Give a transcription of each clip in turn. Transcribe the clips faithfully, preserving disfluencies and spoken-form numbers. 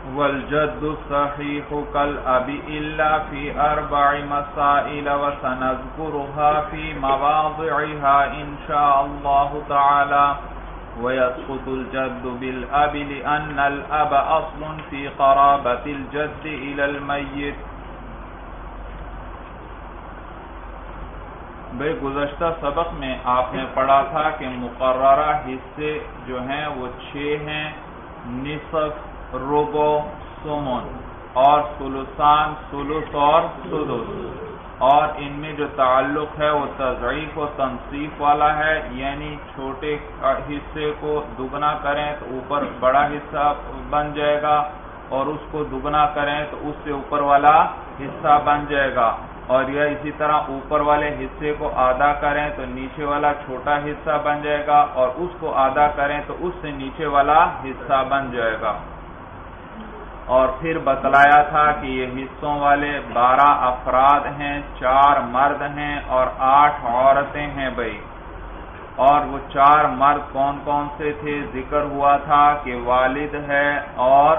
والجد الصحيح كالأب إلا في أربع مسائل وسنذكرها في مواضعها إن شاء الله تعالى. ويسقط الجد بالأب لأن الأب أصل في قرابة الجد إلى الميت. بھئی گزشتہ سبق میں آپ نے پڑھا تھا کہ مقررہ حصے جو ہیں وہ چھ ہیں، نصف، ربع، ثمن اور ثلثان، ثلث اور سدس، اور ان میں جو تعلق ہے وہ تضعیف و تنصیف والا ہے، یعنی چھوٹے حصے کو دگنا کریں تو اوپر بڑا حصہ بن جائے گا، اور اس کو دگنا کریں تو اس سے اوپر والا حصہ بن جائے گا، اور یہ اسی طرح اوپر والے حصے کو آدھا کریں تو نیچے والا چھوٹا حصہ بن جائے گا، اور اس کو آدھا کریں تو اس سے نیچے والا حصہ بن جائے گا. اور پھر بتلایا تھا کہ یہ حصوں والے بارہ افراد ہیں، چار مرد ہیں اور آٹھ عورتیں ہیں بھائی. اور وہ چار مرد کون کون سے تھے؟ ذکر ہوا تھا کہ والد ہے اور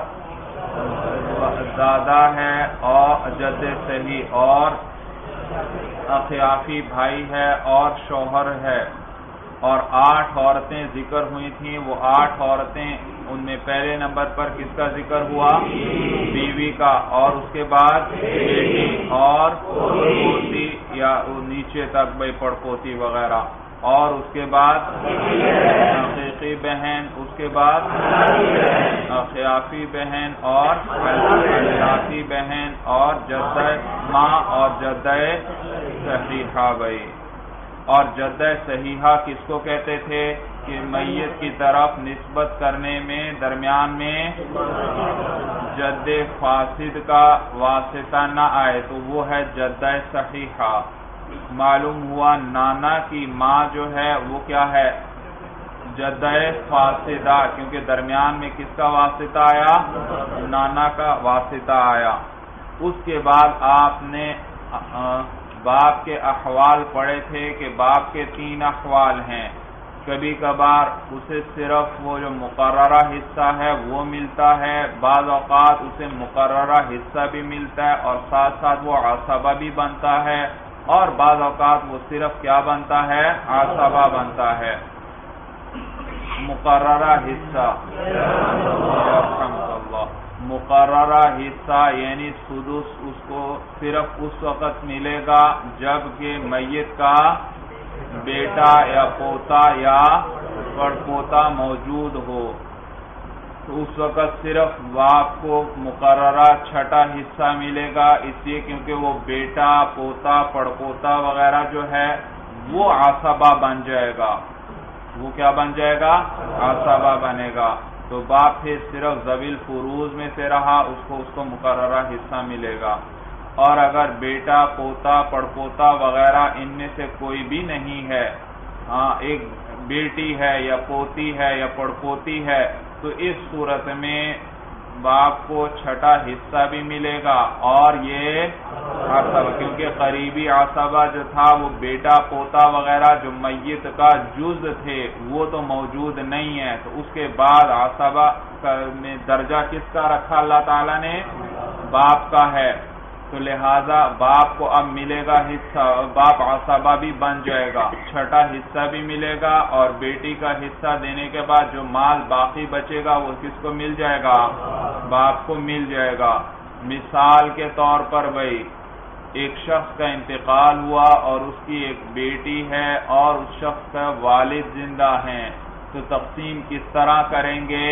دادا ہے اور جد صحیح اور اخیافی بھائی ہے اور شوہر ہے. اور آٹھ عورتیں ذکر ہوئی تھیں. وہ آٹھ عورتیں، ان میں پہلے نمبر پر کس کا ذکر ہوا؟ بیوی کا، اور اس کے بعد بیٹی اور پوتی یا نیچے تک بھائی پڑپوتی وغیرہ، اور اس کے بعد حقیقی بہن، اس کے بعد اخیافی بہن اور حیاتی بہن اور جدہ ماں اور جدہ صحیحہ بھائی. اور جدہ صحیحہ کس کو کہتے تھے؟ کہ میت کی طرف نسبت کرنے میں درمیان میں جد فاسد کا واسطہ نہ آئے تو وہ ہے جدہ صحیحہ. معلوم ہوا نانا کی ماں جو ہے وہ کیا ہے؟ جدہ فاسدہ، کیونکہ درمیان میں کس کا واسطہ آیا؟ نانا کا واسطہ آیا. اس کے بعد آپ نے باپ کے احوال پڑھے تھے کہ باپ کے تین احوال ہیں. کبھی کبھار اسے صرف وہ جو مقررہ حصہ ہے وہ ملتا ہے، بعض اوقات اسے مقررہ حصہ بھی ملتا ہے اور ساتھ ساتھ وہ عصبہ بھی بنتا ہے، اور بعض اوقات وہ صرف کیا بنتا ہے؟ عصبہ بنتا ہے. مقررہ حصہ مقررہ حصہ یعنی سدس اس کو صرف اس وقت ملے گا جب کہ میت کا بیٹا یا پوتا یا پڑپوتا موجود ہو، تو اس وقت صرف باپ کو مقررہ چھٹا حصہ ملے گا، اس لیے کیونکہ وہ بیٹا، پوتا، پڑپوتا وغیرہ جو ہے وہ عصبہ بن جائے گا. وہ کیا بن جائے گا؟ عصبہ بنے گا. تو باپ پھر صرف ذوی الفروض میں سے رہا، اس کو اس کو مقررہ حصہ ملے گا. اور اگر بیٹا، پوتا، پڑپوتا وغیرہ ان میں سے کوئی بھی نہیں ہے، ہاں ایک بیٹی ہے یا پوتی ہے یا پڑپوتی ہے، تو اس صورت میں باپ کو چھٹا حصہ بھی ملے گا اور یہ عصبہ، کیونکہ قریبی عصبہ جو تھا وہ بیٹا، پوتا وغیرہ جو میت کا جز تھے وہ تو موجود نہیں ہے، تو اس کے بعد عصبہ میں درجہ کس کا رکھا اللہ تعالیٰ نے؟ باپ کا ہے. تو لہذا باپ کو اب ملے گا حصہ، باپ عصبہ بھی بن جائے گا، چھٹا حصہ بھی ملے گا، اور بیٹی کا حصہ دینے کے بعد جو مال باقی بچے گا وہ کس کو مل جائے گا؟ باپ کو مل جائے گا. مثال کے طور پر بھائی ایک شخص کا انتقال ہوا اور اس کی ایک بیٹی ہے اور اس شخص کا والد زندہ ہیں، تو تقسیم کس طرح کریں گے؟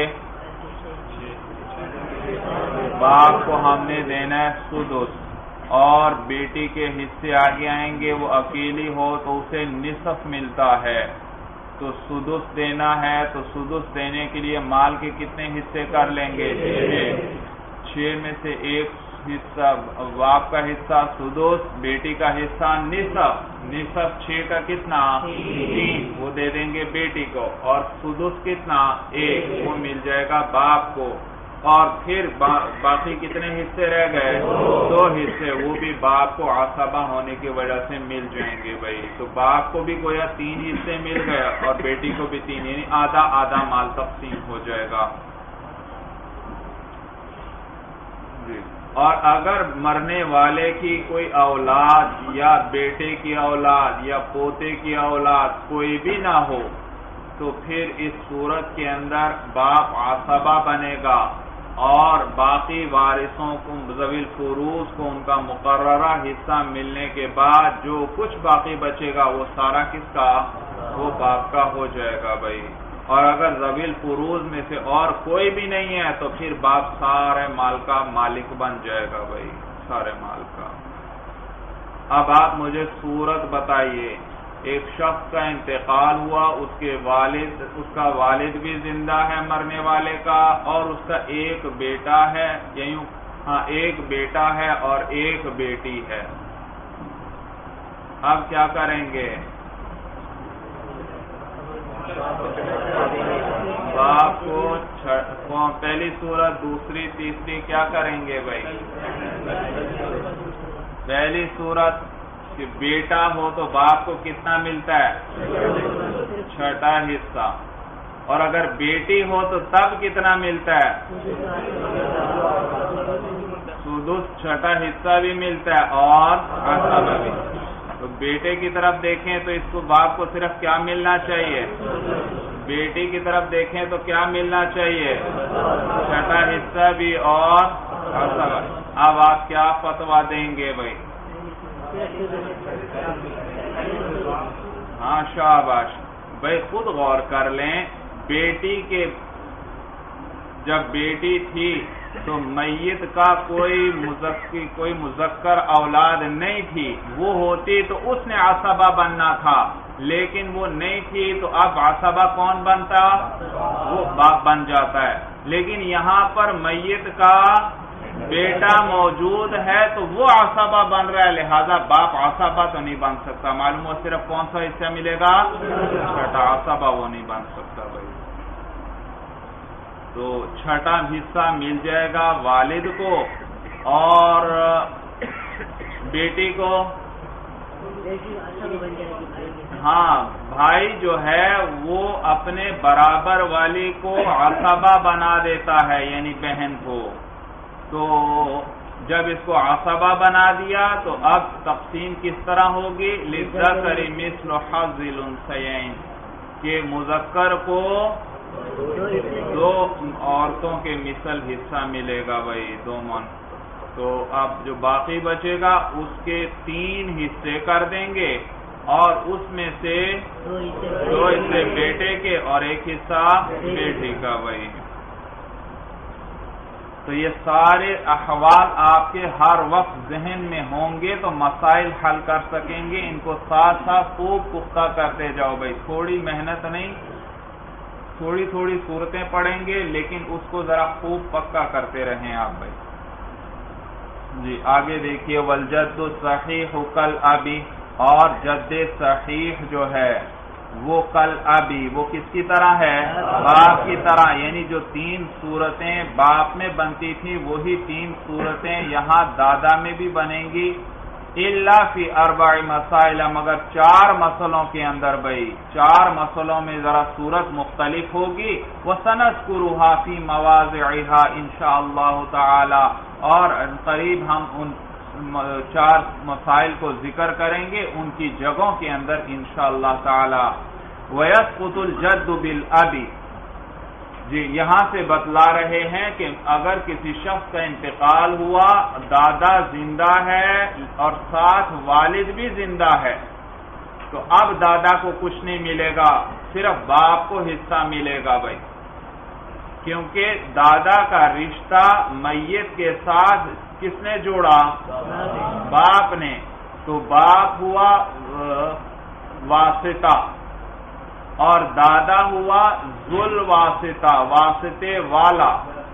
باپ کو ہم نے دینا ہے سدس، اور بیٹی کے حصے آگے آئیں گے، وہ اکیلی ہو تو اسے نصف ملتا ہے. تو سدس دینا ہے تو سدس دینے کے لیے مال کے کتنے حصے کر لیں گے؟ چھ. چھ میں سے ایک حصہ باپ کا حصہ سدس، بیٹی کا حصہ نصف. نصف چھ کا کتنا؟ تین. وہ دے دیں گے بیٹی کو، اور سدس کتنا؟ ایک. وہ مل جائے گا باپ کو. اور پھر باقی کتنے حصے رہ گئے؟ دو حصے، وہ بھی باپ کو عصبہ ہونے کی وجہ سے مل جائیں گے بھائی. تو باپ کو بھی گویا تین حصے مل گئے اور بیٹی کو بھی تین، یعنی آدھا آدھا مال تقسیم ہو جائے گا. جی اور اگر مرنے والے کی کوئی اولاد یا بیٹے کی اولاد یا پوتے کی اولاد کوئی بھی نہ ہو تو پھر اس صورت کے اندر باپ عصبہ بنے گا اور باقی وارثوں کو ذوی الفروض کو ان کا مقررہ حصہ ملنے کے بعد جو کچھ باقی بچے گا وہ سارا کس کا؟ وہ باپ کا ہو جائے گا بھائی. اور اگر ذوی الفروض میں سے اور کوئی بھی نہیں ہے تو پھر باپ سارے مال کا مالک بن جائے گا بھائی، سارے مال کا. اب آپ مجھے صورت بتائیے، ایک شخص کا انتقال ہوا، اس کے والد اس کا والد بھی زندہ ہے مرنے والے کا، اور اس کا ایک بیٹا ہے، یعنی ہاں ایک بیٹا ہے اور ایک بیٹی ہے. اب کیا کریں گے؟ باپ کو پہلی صورت، دوسری، تیسری کیا کریں گے بھائی؟ پہلی صورت کہ بیٹا ہو تو باپ کو کتنا ملتا ہے؟ چھٹا حصہ. اور اگر بیٹی ہو تو تب کتنا ملتا ہے؟ سدس، چھٹا حصہ بھی ملتا ہے اور عصبہ بھی. تو بیٹے کی طرف دیکھیں تو اس کو باپ کو صرف کیا ملنا چاہیے؟ بیٹی کی طرف دیکھیں تو کیا ملنا چاہیے؟ چھٹا حصہ بھی اور عصبہ. اب آپ کیا فتویٰ دیں گے بھائی؟ ہاں شاباش بھائی، خود غور کر لیں. بیٹی کے جب بیٹی تھی تو میت کا کوئی مذکر کوئی مذکر اولاد نہیں تھی، وہ ہوتی تو اس نے عصبہ بننا تھا، لیکن وہ نہیں تھی تو اب عصبہ کون بنتا؟ وہ باپ بن جاتا ہے. لیکن یہاں پر میت کا بیٹا موجود ہے تو وہ عصبہ بن رہا ہے، لہذا باپ عصبہ تو نہیں بن سکتا. معلوم ہو صرف کون سا حصہ ملے گا؟ چھٹا. عصبہ وہ نہیں بن سکتا بھائی. تو چھٹا حصہ مل جائے گا والد کو، اور بیٹی کو ہاں بھائی جو ہے وہ اپنے برابر والی کو عصبہ بنا دیتا ہے، یعنی بہن کو. تو جب اس کو عصبہ بنا دیا تو اب تقسیم کس طرح ہوگی؟ للذکر مثل حظ الانثیین، کہ مذکر کو دو عورتوں کے مثل حصہ ملے گا بھائی، دو من. تو اب جو باقی بچے گا اس کے تین حصے کر دیں گے، اور اس میں سے دو حصے بیٹے کے اور ایک حصہ بیٹی کا بھائی. تو یہ سارے احوال آپ کے ہر وقت ذہن میں ہوں گے تو مسائل حل کر سکیں گے. ان کو ساتھ ساتھ خوب پختہ کرتے جاؤ بھائی، تھوڑی محنت نہیں، تھوڑی تھوڑی صورتیں پڑھیں گے لیکن اس کو ذرا خوب پکا کرتے رہیں آپ بھائی. جی آگے دیکھیے، والجد صحیح کل ابی، اور جد صحیح جو ہے وہ کل ابی، وہ کس کی طرح ہے؟ باپ کی طرح. یعنی جو تین صورتیں باپ میں بنتی تھیں وہی تین صورتیں یہاں دادا میں بھی بنیں گی. الا فی اربع مسائل، مگر چار مسئلوں کے اندر بھائی، چار مسئلوں میں ذرا صورت مختلف ہوگی. وسنذکرها فی مواضعها انشاءاللہ تعالی، اور قریب ہم ان چار مسائل کو ذکر کریں گے ان کی جگہوں کے اندر انشاءاللہ تعالی. وَيَسْقُطُ الْجَدُّ بِالْأَبِ، جی یہاں سے بتلا رہے ہیں کہ اگر کسی شخص کا انتقال ہوا، دادا زندہ ہے اور ساتھ والد بھی زندہ ہے، تو اب دادا کو کچھ نہیں ملے گا، صرف باپ کو حصہ ملے گا بھائی، کیونکہ دادا کا رشتہ میت کے ساتھ کس نے جوڑا؟ باپ نے. تو باپ ہوا واسطہ اور دادا ہوا ذل واسطہ، واسطے والا.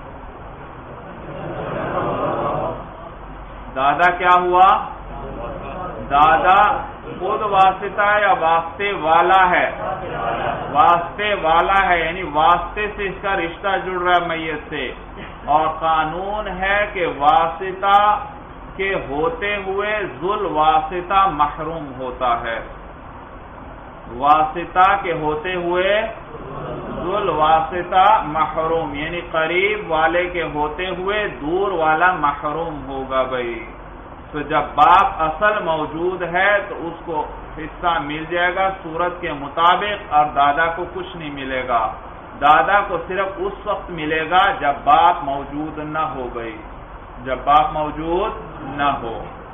دادا کیا ہوا؟ دادا خود واسطہ ہے یا واسطے والا ہے؟ واسطے والا ہے، یعنی واسطے سے اس کا رشتہ جڑ رہا ہے میت سے. اور قانون ہے کہ واسطہ کے ہوتے ہوئے ذل واسطہ محروم ہوتا ہے. واسطہ کے ہوتے ہوئے ذل الواسطہ محروم، یعنی قریب والے کے ہوتے ہوئے دور والا محروم ہوگا بھائی. تو جب باپ اصل موجود ہے تو اس کو حصہ مل جائے گا صورت کے مطابق، اور دادا کو کچھ نہیں ملے گا. دادا کو صرف اس وقت ملے گا جب باپ موجود نہ ہو گئی، جب باپ موجود نہ ہو.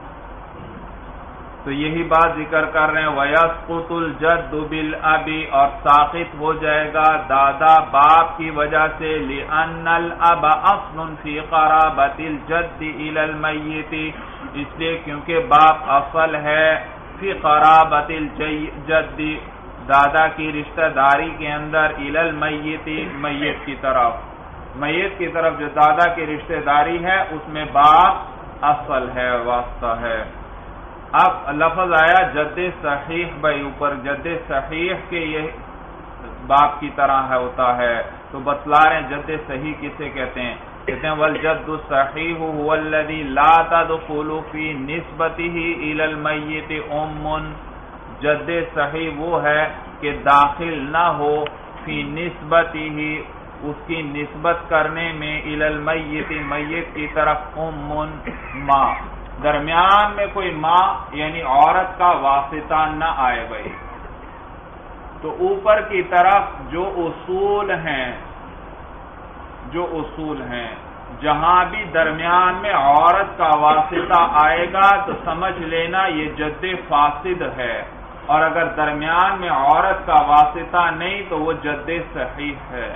تو یہی بات ذکر کر رہے ہیں وَيَسْقُطُ الْجَدُّ بِالْأَبِ، اور ساقط ہو جائے گا دادا باپ کی وجہ سے، لِأَنَّ الْأَبَ أَصْلٌ فِي قَرَابَةِ الْجَدِّ إِلَى الْمَيِّتِ، اس لیے کیونکہ باپ اصل ہے فی قرابۃ الجد، دادا کی رشتہ داری کے اندر، إِلَى الْمَيِّتِ، میت کی طرف، میت کی طرف جو دادا کی رشتہ داری ہے اس میں باپ اصل ہے، واسطہ ہے. اب لفظ آیا جد صحیح بھائی، اوپر جد صحیح کے یہ باپ کی طرح ہے ہوتا ہے، تو بتلا رہے ہیں جد صحیح کسے کہتے ہیں. کہتے ہیں والجد الصحیح هو الذي لا تدخل في نسبته الى المیت ام، جد صحیح وہ ہے کہ داخل نہ ہو فی نسبته، اس کی نسبت کرنے میں الى المیت، میت کی طرف، ام ماں، درمیان میں کوئی ماں یعنی عورت کا واسطہ نہ آئے بھائی. تو اوپر کی طرف جو اصول ہیں، جو اصول ہیں جہاں بھی درمیان میں عورت کا واسطہ آئے گا تو سمجھ لینا یہ جد فاسد ہے، اور اگر درمیان میں عورت کا واسطہ نہیں تو وہ جد صحیح ہے.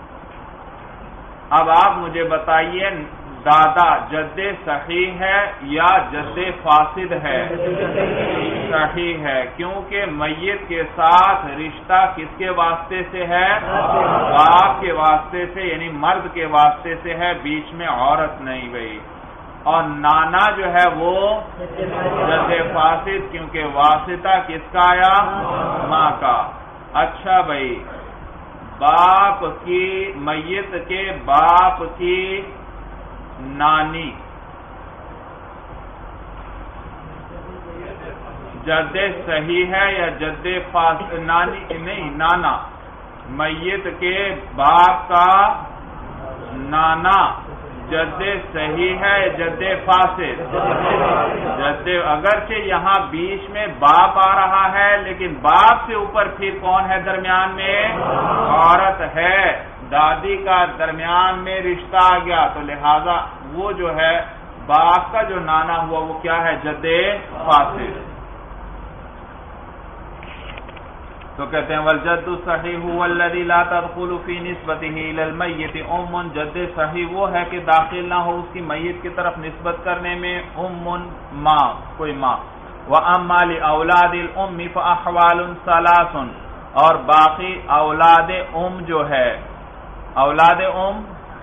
اب آپ مجھے بتائیے دادا جد صحیح ہے یا جد فاسد ہے؟ صحیح ہے، کیونکہ میت کے ساتھ رشتہ کس کے واسطے سے ہے؟ باپ کے واسطے سے، یعنی مرد کے واسطے سے ہے، بیچ میں عورت نہیں گئی. اور نانا جو ہے وہ جد فاسد، کیونکہ واسطہ کس کا آیا؟ ماں کا. اچھا بھائی، باپ کی، میت کے باپ کی نانی جد صحیح ہے یا جد فاسد؟ نانی نہیں، نانا، میت کے باپ کا نانا جد صحیح ہے جد فاسد؟ جد، اگرچہ یہاں بیچ میں باپ آ رہا ہے لیکن باپ سے اوپر پھر کون ہے درمیان میں؟ عورت ہے. دادی کا درمیان میں رشتہ آ گیا تو لہذا وہ جو ہے باپ کا جو نانا ہوا وہ کیا ہے؟ جد فاسد. تو کہتے ہیں والجد صحیح هو الذي لا تدخل في نسبته الى المیت ام، جد صحیح وہ ہے کہ داخل نہ ہو اس کی میت کی طرف نسبت کرنے میں ام، ماں، کوئی ماں. واما لاولاد الام فاحوال ثلاث، اور باقی اولاد ام جو ہے، اولاد ام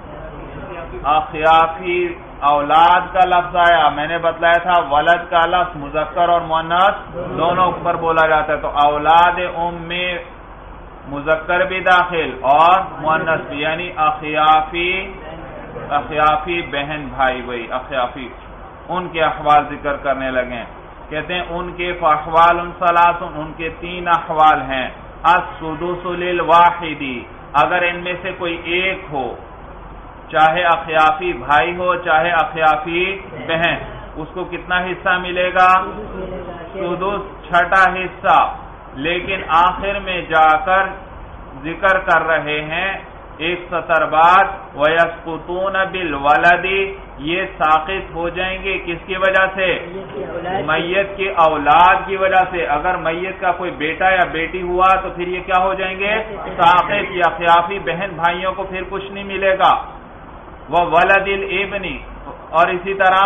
اخیافی اولاد کا لفظ آیا، میں نے بتلایا تھا ولد کا لفظ مذکر اور مؤنث دونوں پر بولا جاتا ہے، تو اولاد ام میں مذکر بھی داخل اور مؤنث بھی، یعنی اخیافی، اخیافی بہن بھائی بھائی اخیافی، ان کے احوال ذکر کرنے لگے. کہتے ہیں ان کے فاحوال ثلاث، ان کے تین احوال ہیں. السدس للواحد، اگر ان میں سے کوئی ایک ہو، چاہے اخیافی بھائی ہو چاہے اخیافی بہن، اس کو کتنا حصہ ملے گا؟ سدس، چھٹا حصہ. لیکن آخر میں جا کر ذکر کر رہے ہیں ایک سطر بعد وَيَسْقُطُونَ بِالْوَلَدِ، یہ ساقط ہو جائیں گے کس کی وجہ سے؟ میت کی اولاد کی وجہ سے. اگر میت کا کوئی بیٹا یا بیٹی ہوا تو پھر یہ کیا ہو جائیں گے؟ ساقط. یا اخیافی بہن بھائیوں کو پھر کچھ نہیں ملے گا. وہ ولد الابن، اور اسی طرح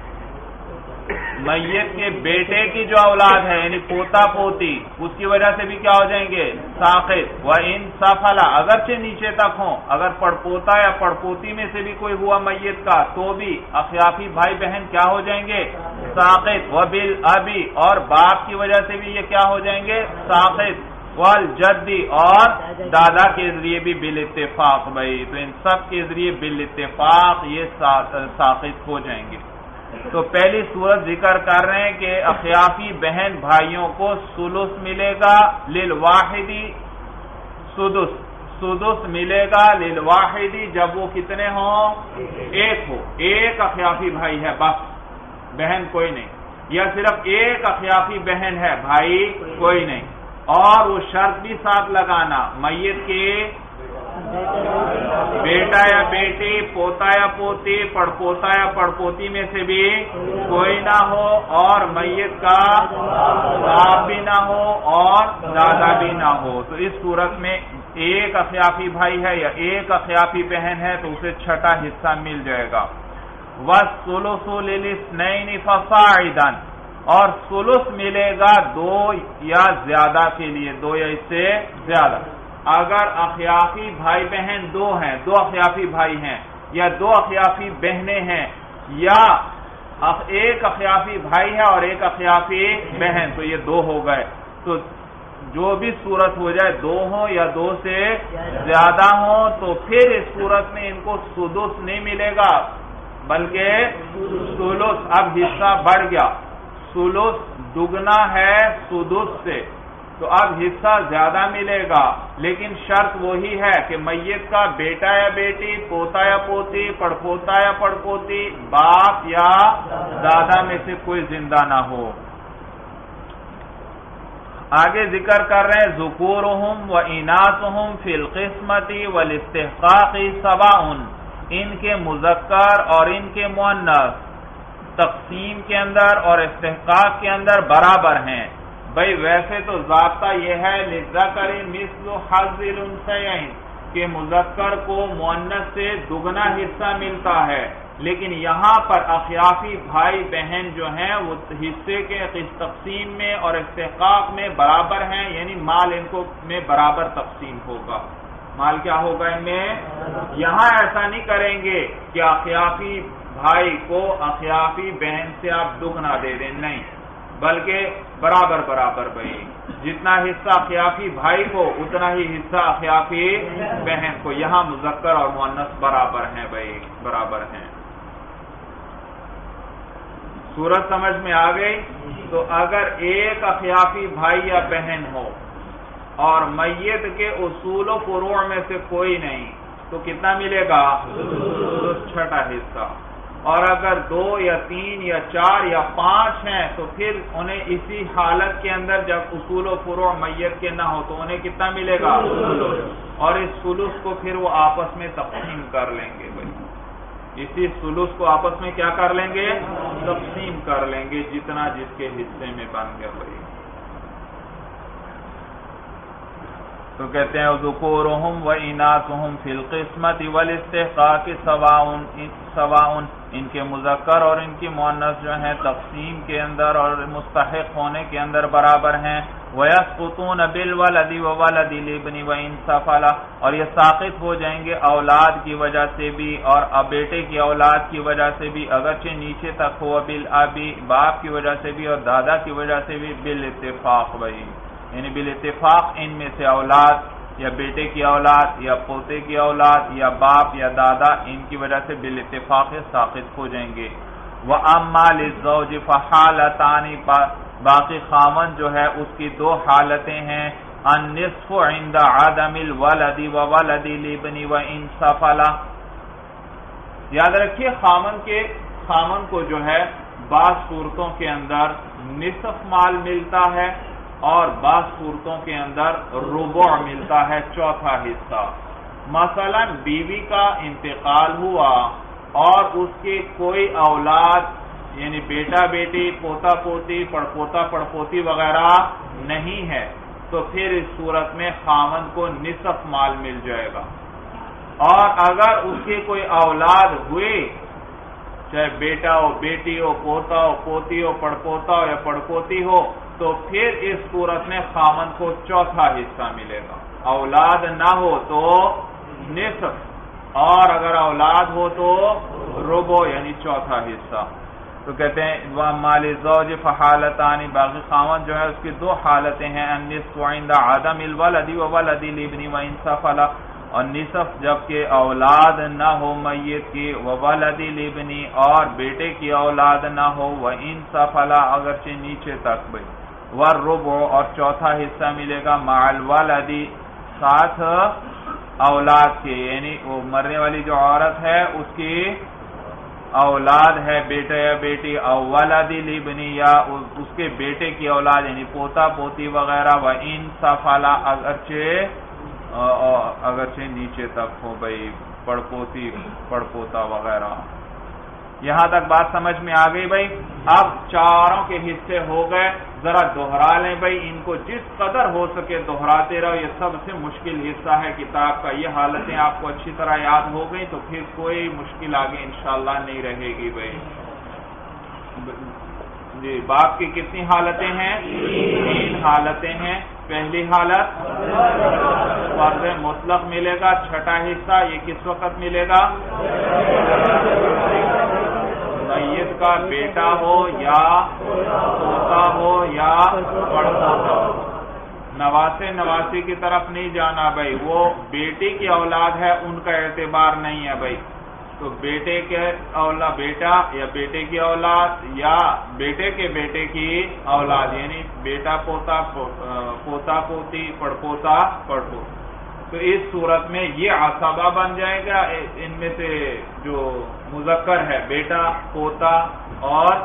میت کے بیٹے کی جو اولاد ہے یعنی پوتا پوتی، اس کی وجہ سے بھی کیا ہو جائیں گے؟ ساقط. وَإِن سَفَلَ، اگرچہ نیچے تک ہوں، اگر پڑپوتا یا پڑپوتی میں سے بھی کوئی ہوا میت کا تو بھی اخیافی بھائی بہن کیا ہو جائیں گے؟ ساقط. وَبِالْأَبِ، اور باپ کی وجہ سے بھی یہ کیا ہو جائیں گے؟ ساقط. والجدی، اور دادا کے ذریعے بھی بالاتفاق بھائی، تو ان سب کے ذریعے بالاتفاق یہ ساقط ہو جائیں گے. تو پہلی صورت ذکر کر رہے ہیں کہ اخیافی بہن بھائیوں کو سلس ملے گا، للواحدی سدس، سدس ملے گا للواحدی جب وہ کتنے ہوں؟ ایک ہو. ایک اخیافی بھائی ہے بس، بہن کوئی نہیں، یا صرف ایک اخیافی بہن ہے، بھائی کوئی نہیں. اور وہ شرط بھی ساتھ لگانا، میت کے بیٹا یا بیٹی، پوتا یا پوتی، پڑپوتا یا پڑپوتی میں سے بھی کوئی نہ ہو، اور میت کا باپ بھی نہ ہو اور دادا بھی نہ ہو. تو اس صورت میں ایک اخیافی بھائی ہے یا ایک اخیافی بہن ہے تو اسے چھٹا حصہ مل جائے گا. وَالثُّلُثُ لِلْاثْنَيْنِ فَصَاعِدًا، اور ثلث ملے گا دو یا زیادہ کے لیے، دو یا اس سے زیادہ. اگر اخیافی بھائی بہن دو ہیں، دو اخیافی بھائی ہیں یا دو اخیافی بہنیں ہیں، یا ایک اخیافی بھائی ہے اور ایک اخیافی بہن، تو یہ دو ہو گئے. تو جو بھی صورت ہو جائے، دو ہوں یا دو سے زیادہ ہوں، تو پھر اس صورت میں ان کو سدس نہیں ملے گا بلکہ ثلث. اب حصہ بڑھ گیا، ثلث دگنا ہے سدس سے، تو اب حصہ زیادہ ملے گا، لیکن شرط وہی ہے کہ میت کا بیٹا یا بیٹی، پوتا یا پوتی، پڑپوتا یا پڑپوتی، باپ یا دادا میں سے کوئی زندہ نہ ہو. آگے ذکر کر رہے ہیں ذکورہم و اناثہم فی القسمۃ والاستحقاق سواء، ان کے مذکر اور ان کے مؤنث تقسیم کے اندر اور استحقاق کے اندر برابر ہیں. بھئی ویسے تو ضابطہ یہ ہے للذکر مثل حظ الانثیین کہ مذکر کو مؤنث سے دگنا حصہ ملتا ہے، لیکن یہاں پر اخیافی بھائی بہن جو ہیں وہ حصے کے تقسیم میں اور استحقاق میں برابر ہیں، یعنی مال ان کو میں برابر تقسیم ہوگا. مال کیا ہوگا ان میں؟ یہاں ایسا نہیں کریں گے کہ اخیافی بھائی کو اخیافی بہن سے آپ دگنا دے دیں، نہیں، بلکہ برابر برابر بھائی، جتنا حصہ اخیافی بھائی کو اتنا ہی حصہ اخیافی بہن کو. یہاں مذکر اور مؤنث برابر ہیں بھائی، برابر ہیں. صورت سمجھ میں آ گئی؟ تو اگر ایک اخیافی بھائی یا بہن ہو اور میت کے اصول و فروع میں سے کوئی نہیں، تو کتنا ملے گا؟ چھٹا حصہ. اور اگر دو یا تین یا چار یا پانچ ہیں تو پھر انہیں اسی حالت کے اندر جب اصول و فروع میت کے نہ ہو تو انہیں کتنا ملے گا؟ اور اس ثلث کو پھر وہ آپس میں تقسیم کر لیں گے بھائی، اسی ثلث کو آپس میں کیا کر لیں گے؟ تقسیم کر لیں گے، جتنا جس کے حصے میں بن گیا بھائی. تو کہتے ہیں ذکورہم و اناثہم فی القسمۃ والاستحقاق سواء، سواء ان کے مذکر اور ان کی مؤنث جو ہیں تقسیم کے اندر اور مستحق ہونے کے اندر برابر ہیں. وَيَسْقُطُونَ بِالْوَلَدِ وَوَلَدِ الْإِبْنِ وَإِنْ سَفَلَ، اور یہ ساقط ہو جائیں گے اولاد کی وجہ سے بھی اور بیٹے کی اولاد کی وجہ سے بھی، اگرچہ نیچے تک ہو، بالابی باپ کی وجہ سے بھی اور دادا کی وجہ سے بھی، بالاتفاق بھائی، یعنی بالاتفاق ان میں سے اولاد یا بیٹے کی اولاد یا پوتے کی اولاد یا باپ یا دادا ان کی وجہ سے بالاتفاق ساقط ہو جائیں گے. وَأَمَّا لِلزَّوْجِ فَحَالَتَانِ، باقی خامن جو ہے اس کی دو حالتیں ہیں. النصف عند عدم الولد وولد الابن وإن سفل، یاد رکھیے خامن کے خامن کو جو ہے بعض صورتوں کے اندر نصف مال ملتا ہے اور بعض صورتوں کے اندر ربع ملتا ہے، چوتھا حصہ. مثلا بیوی کا انتقال ہوا اور اس کے کوئی اولاد یعنی بیٹا بیٹی، پوتا پوتی، پڑپوتا پڑپوتی وغیرہ نہیں ہے، تو پھر اس صورت میں خامن کو نصف مال مل جائے گا. اور اگر اس کے کوئی اولاد ہوئے، چاہے بیٹا ہو، بیٹی ہو، پوتا ہو، پوتی ہو، پڑپوتا ہو یا پڑپوتی ہو، تو پھر اس صورت میں خامن کو چوتھا حصہ ملے گا. اولاد نہ ہو تو نصف، اور اگر اولاد ہو تو ربع یعنی چوتھا حصہ. تو کہتے ہیں وَأَمَّا لِلزَّوْجِ فَحَالَتَانِ، باقی خامن جو ہے اس کی دو حالتیں ہیں. النصف عند عدم الولد وولد الابن وإن سفل، اور نصف جب کہ اولاد نہ ہو میت کی، وولد الابن اور بیٹے کی اولاد نہ ہو، وإن سفل اگرچہ نیچے تک بھائی. والربع اور چوتھا حصہ ملے گا مع الولد، ساتھ اولاد کے، یعنی وہ مرنے والی جو عورت ہے اس کی اولاد ہے بیٹا یا بیٹی، او ولد الابن یا اس کے بیٹے کی اولاد یعنی پوتا پوتی وغیرہ، و ان سفلا اگرچہ اگرچہ نیچے تک ہو بھائی پڑپوتی پڑپوتا وغیرہ۔ یہاں تک بات سمجھ میں آ گئی بھائی؟ اب چاروں کے حصے ہو گئے، ذرا دوہرا لیں بھائی ان کو، جس قدر ہو سکے دوہراتے رہو، یہ سب سے مشکل حصہ ہے کتاب کا۔ یہ حالتیں آپ کو اچھی طرح یاد ہو گئی تو پھر کوئی مشکل آگے انشاءاللہ نہیں رہے گی بھائی۔ جی باپ کی کتنی حالتیں ہیں؟ تین حالتیں ہیں۔ پہلی حالت فرض مطلق ملے گا، چھٹا حصہ یہ کس وقت ملے گا؟ میت کا بیٹا ہو یا پوتا ہو یا پڑپوتا ہو۔ نواسے نواسی کی طرف نہیں جانا بھائی، وہ بیٹی کی اولاد ہے ان کا اعتبار نہیں ہے بھائی، تو بیٹے کے اولاد بیٹا یا بیٹے کی اولاد یا بیٹے کے بیٹے کی اولاد یعنی بیٹا پوتا پوتا پوتی پڑپوتا پڑپوتا، تو اس صورت میں یہ عصبہ بن جائے گا۔ ان میں سے جو مذکر ہے بیٹا پوتا اور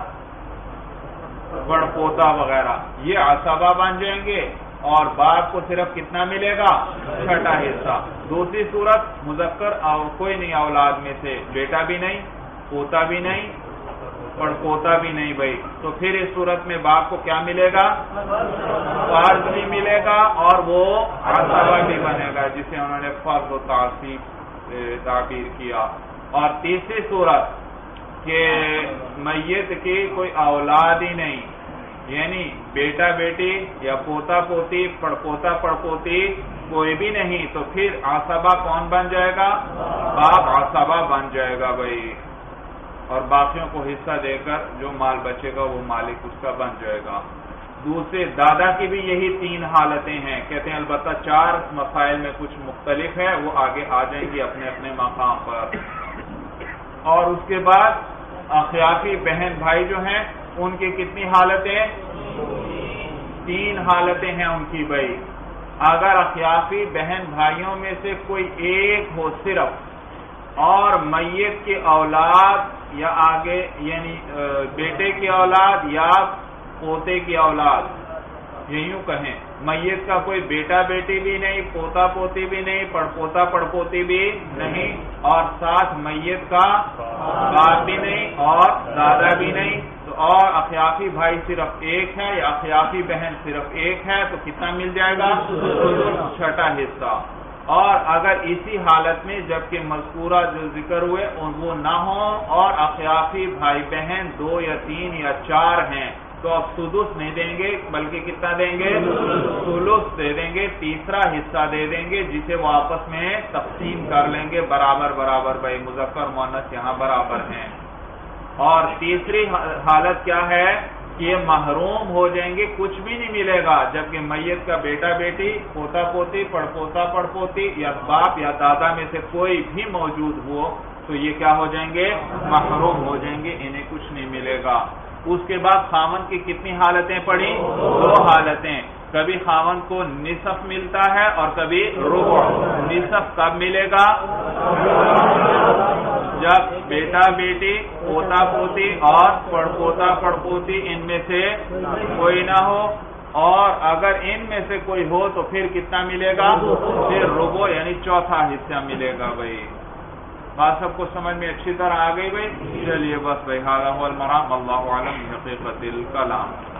پڑپوتا وغیرہ یہ عصبہ بن جائیں گے، اور باپ کو صرف کتنا ملے گا؟ چھٹا حصہ۔ دوسری صورت مذکر کوئی نہیں اولاد میں سے، بیٹا بھی نہیں پوتا بھی نہیں پڑپوتا بھی نہیں بھائی، تو پھر اس صورت میں باپ کو کیا ملے گا؟ فرض بھی ملے گا اور وہ عصبہ بھی بنے گا، جسے انہوں نے فرض و تعصیب تعبیر کیا۔ اور تیسری صورت کہ میت کی کوئی اولاد ہی نہیں، یعنی بیٹا بیٹی یا پوتا پوتی پڑپوتا پڑپوتی کوئی بھی نہیں، تو پھر عصبہ کون بن جائے گا؟ باپ عصبہ بن جائے گا بھائی، اور باقیوں کو حصہ دے کر جو مال بچے گا وہ مالک اس کا بن جائے گا۔ دوسرے دادا کی بھی یہی تین حالتیں ہیں، کہتے ہیں البتہ چار مسائل میں کچھ مختلف ہے، وہ آگے آ جائیں گی اپنے اپنے مقام پر۔ اور اس کے بعد اخیافی بہن بھائی جو ہیں ان کی کتنی حالتیں؟ تین حالتیں ہیں ان کی بھائی۔ اگر اخیافی بہن بھائیوں میں سے کوئی ایک ہو صرف، اور میت کی اولاد یا آگے یعنی بیٹے کی اولاد یا پوتے کی اولاد، یہ یوں کہیں میت کا کوئی بیٹا بیٹی بھی نہیں، پوتا پوتی بھی نہیں، پڑپوتا پڑپوتی بھی نہیں، اور ساتھ میت کا باپ بھی نہیں اور دادا بھی نہیں، تو اور اخیافی بھائی صرف ایک ہے یا اخیافی بہن صرف ایک ہے، تو کتنا مل جائے گا؟ چھٹا حصہ۔ اور اگر اسی حالت میں جبکہ مذکورہ جو ذکر ہوئے وہ نہ ہوں اور اخیافی بھائی بہن دو یا تین یا چار ہیں، تو اب سدس نہیں دیں گے بلکہ کتنا دیں گے؟ ثلث دے دیں گے، تیسرا حصہ دے دیں گے، جسے وہ آپس میں تقسیم کر لیں گے برابر برابر بھائی، مذکر مؤنث یہاں برابر ہیں۔ اور تیسری حالت کیا ہے کہ یہ محروم ہو جائیں گے، کچھ بھی نہیں ملے گا، جبکہ میت کا بیٹا بیٹی پوتا پوتی پڑپوتا پڑپوتی یا باپ یا دادا میں سے کوئی بھی موجود ہو تو یہ کیا ہو جائیں گے؟ محروم ہو جائیں گے، انہیں کچھ نہیں ملے گا۔ اس کے بعد خاوند کی کتنی حالتیں پڑی؟ دو حالتیں، کبھی خاوند کو نصف ملتا ہے اور کبھی ربع۔ نصف کب ملے گا؟ جب بیٹا بیٹی پوتا پوتی اور پڑپوتا پڑپوتی ان میں سے کوئی نہ ہو، اور اگر ان میں سے کوئی ہو تو پھر کتنا ملے گا؟ پھر ربع یعنی چوتھا حصہ ملے گا بھائی۔ بات سب کو سمجھ میں اچھی طرح آ گئی بھائی؟ چلیے بس بھائی، ھذا ھو المرام، اللہ اعلم بحقیقت الکلام۔